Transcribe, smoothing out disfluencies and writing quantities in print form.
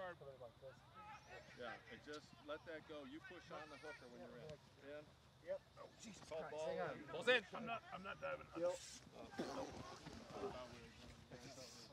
hard. Yeah, and just let that go. You push on the hooker when you're in. Yep. Oh, Jesus. Ball in. Ball's in. I'm not diving. Yep.